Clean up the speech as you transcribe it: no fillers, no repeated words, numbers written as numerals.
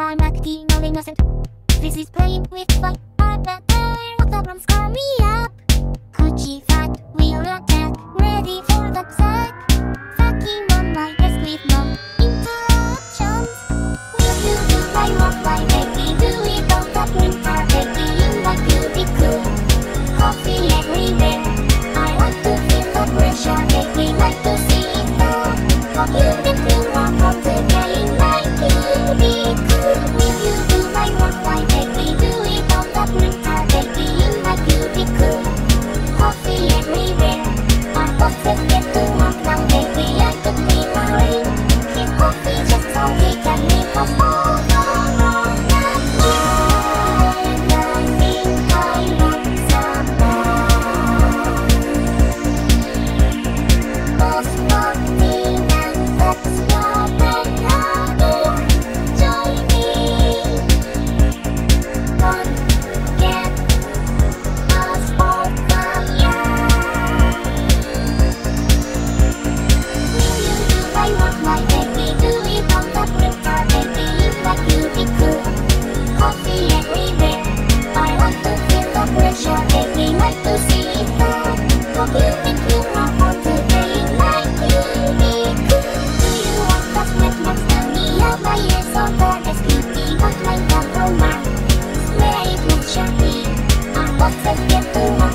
I'm acting all innocent. This is playing with fire. I'm not tired of the problems call me up. Coochie fat, we'll attack. Ready for the sack. Fucking on my desk with no interruptions. Will you do my work by making do it on the printer? Making like you be cool. Coffee everywhere. I like to feel the pressure. Make me like to see it down. From you get to walk from the game like you be cool. Will you do my work by making do it on the printer? Making like you be cool. Coffee everywhere. Our bosses get to work now. Maybe I could be married. His coffee just so he can make us all go wrong. I think I want some more. Both walking and that's what I do. Join me. Don't get us on fire. Will you do my work, my baby? Do it on the printer, baby. Like you be cool. Coffee everywhere. I like to feel the pressure, baby. Like to see it down. From you make you walk on the game like you be cool. Do you want the sweat marks? Tell me how my ears on the desk. Beauty of my compromise. Where it looks sharply. Our bosses get to work.